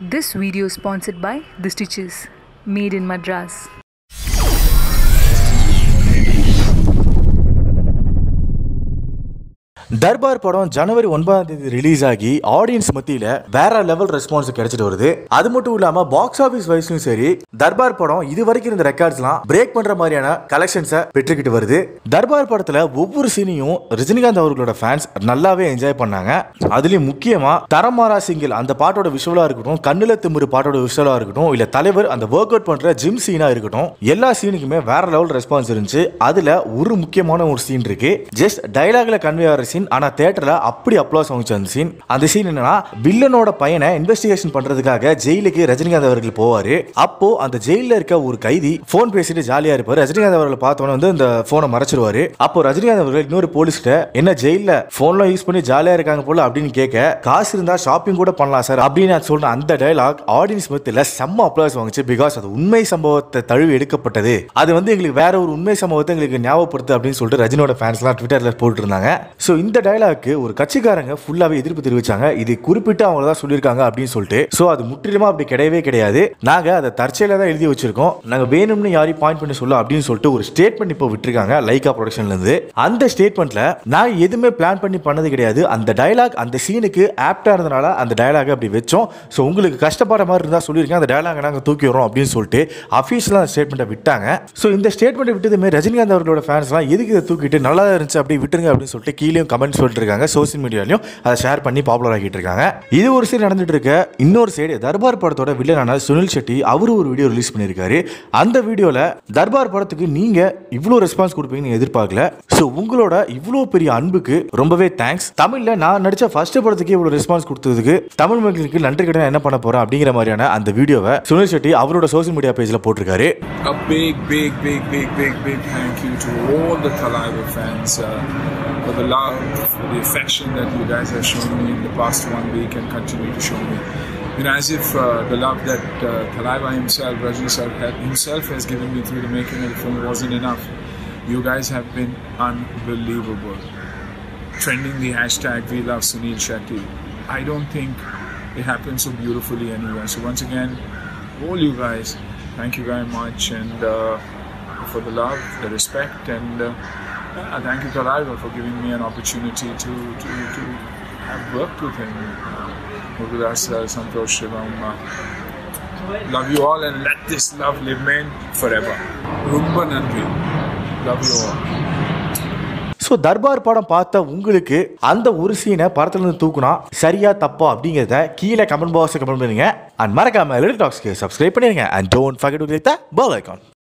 This video is sponsored by The Stitches, made in Madras. Darbar படம் ஜனவரி 9ஆம் தேதி release ஆகி ஆடியன்ஸ் மத்தியில வேற லெவல் ரெஸ்பான்ஸ் கிடைச்சிட்டு வருது. அது மட்டும் இல்லாம பாக்ஸ் ஆபீஸ் வைஸ்லயும் சரி தர்பார் படம் இது வரைக்கும் இருந்த ரெக்கார்ட்ஸ்லாம் பிரேக் பண்ற மாதிரியான கலெக்ஷன்ஸை பெற்றுக்கிட்டு வருது. தர்பார் படத்துல ஒவ்வொரு சீனையும் ரஜினிகாந்த் அவர்களோட ஃபேன்ஸ் நல்லாவே என்ஜாய் பண்ணாங்க. அதுலயும் முக்கியமா தரமாரா சிங்கிள் அந்த பாட்டோட விஷுவலா இருக்கட்டும், கண்ணுல திமிரு பாட்டோட விஷுவலா இருக்கட்டும், இல்ல தலைவர் அந்த ஒர்க் அவுட் பண்ற ஜிம் சீனா இருக்கட்டும், எல்லா சீனுக்குமே வேற லெவல் ரெஸ்பான்ஸ் இருந்துச்சு. அதுல ஒரு முக்கியமான ஒரு சீன் இருக்கு. ஜஸ்ட் டைலாக்ல கன்வே ஆகிற சீன், ஆனா தியேட்டர்ல அப்படி அப்ளாஸ் வாங்குச்சு அந்த சீன். அந்த சீன் என்னன்னா, வில்லனோட பையனை இன்வெஸ்டிகேஷன் பண்றதுக்காக ஜெயிலுக்கு ரஜினிகாந்த் அவர்கள் போவாரு. அப்போ அந்த ஜெயில இருக்க ஒரு கைதி போன் பேசிட்டு ஜாலியா இருப்பாரு. ரஜினிகாந்த் அவர்களை பார்த்தோன்னே வந்து அந்த போனை மறைச்சிருவாரு. அப்போ ரஜினிகாந்த் அவர்கள் இன்னொரு போலீஸ்கிட்ட என்ன ஜெயில போன்லாம் யூஸ் பண்ணி ஜாலியா இருக்காங்க போல அப்படின்னு கேட்க, காசு இருந்தா ஷாப்பிங் கூட பண்ணலாம் சார் அப்படின்னு நான் சொல்றேன். அந்த டயலாக் ஆடியன்ஸ் மத்தியில செம்ம அப்ளாஸ் வாங்குச்சு. பிகாஸ் அது உண்மை சம்பவத்தை தழுவி எடுக்கப்பட்டது. அது வந்து எங்களுக்கு வேற ஒரு உண்மை சம்பவத்தை எங்களுக்கு ஞாபகப்படுத்து அப்படின்னு சொல்லிட்டு ரஜினியோட ஃபேன்ஸ்லாம் ட்விட்டர்ல போட்டு இருந்தாங்க. சோ இந்த டயலாக்கு ஒரு கட்சிக்காரங்க ஃபுல்லாவே எதிர்ப்பு தெரிவிச்சாங்க. இது குறிப்பிட்டு அவங்க தான் சொல்லியிருக்காங்க அப்படின்னு சொல்லிட்டு. சோ அது முற்றிலுமா அப்படி கிடையவே கிடையாது. நாங்க அதை தற்செயலா தான் எழுதி வச்சிருக்கோம். நாங்க வேணும்னு யாரையும் பாயிண்ட் பண்ணி சொல்ல அப்படின்னு சொல்லிட்டு ஒரு ஸ்டேட்மெண்ட் இப்போ விட்டுருக்காங்க லைகா ப்ரொடக்ஷன்ல இருந்து. அந்த ஸ்டேட்மெண்ட்ல நான் எதுவுமே பிளான் பண்ணி பண்ணது கிடையாது. அந்த டயலாக் அந்த சீனுக்கு ஆப்டா இருந்தனால அந்த டயலாக் அப்படி வச்சோம். சோ உங்களுக்கு கஷ்டப்படுற மாதிரி இருந்தா சொல்லியிருக்கேன், அந்த டயலாக் நாங்க தூக்கி வரோம் அப்படின்னு சொல்லிட்டு அஃபீஷியலா ஸ்டேட்மெண்ட்டை விட்டாங்க. சோ இந்த ஸ்டேட்மெண்ட் விட்டதுமே ரஜினிகாந்த் அவர்களோட ஃபேன்ஸ்லாம் எதுக்கு இதை தூக்கிட்டு நல்லா இருந்துச்சு அப்படி விட்டுருங்க அப்படின்னு சொல்லிட்டு கீழே கமெண்ட் சொல்லிட்டு இருக்காங்க. சோசியல் மீடியாலையும் அதை ஷேர் பண்ணி பாப்புலர் ஆகிட்டு இருக்காங்க. இது ஒரு சைடு நடந்துட்டு இருக்க, இன்னொரு சைடு தர்பார் படத்தோட வில்லனான சுனில் ஷெட்டி அவரு ஒரு வீடியோ ரிலீஸ் பண்ணியிருக்காரு. அந்த வீடியோல தர்பார் படத்துக்கு நீங்க இவ்வளோ ரெஸ்பான்ஸ் கொடுப்பீங்கன்னு எதிர்பார்க்கல. ஸோ உங்களோட இவ்வளோ பெரிய அன்புக்கு ரொம்பவே தேங்க்ஸ். தமிழ்ல நான் நடிச்ச ஃபர்ஸ்ட் படத்துக்கு இவ்வளோ ரெஸ்பான்ஸ் கொடுத்ததுக்கு தமிழ் மக்களுக்கு நன்றி கடன் என்ன பண்ண போறேன் அப்படிங்கிற மாதிரியான அந்த வீடியோவை சுனில் ஷெட்டி அவரோட சோசியல் மீடியா பேஜ்ல போட்டிருக்காரு. A big thank you to all the Thalaiva fans for the love, for the affection that you guys have shown me in the past 1 week and continue to show me. You know, as if the love that Thalaiva himself, Raji sir himself has given me through the making of the film wasn't enough. You guys have been unbelievable. Trending the hashtag We Love Sunil Shetty. I don't think it happens so beautifully anywhere. So once again, all you guys, thank you very much, and for the love, the respect, and thank you Thalaiva for giving me an opportunity to have worked with him. Murudas, Santosh, Shivam, love you all, and let this love live man forever. Rumba Nandri, love you all. So Darbar படம் பார்த்த உங்களுக்கு அந்த ஒரு சீனை படத்துல இருந்து தூக்குனா சரியா தப்பா அப்படிங்கிறத கீழே கமெண்ட் பாக்ஸ்ல கமெண்ட் பண்ணுங்க. அண்ட் மறக்காம லிட்டில் டாக்ஸ்க்கு சப்ஸ்கிரைப் பண்ணிருங்க. And don't forget to click the bell icon.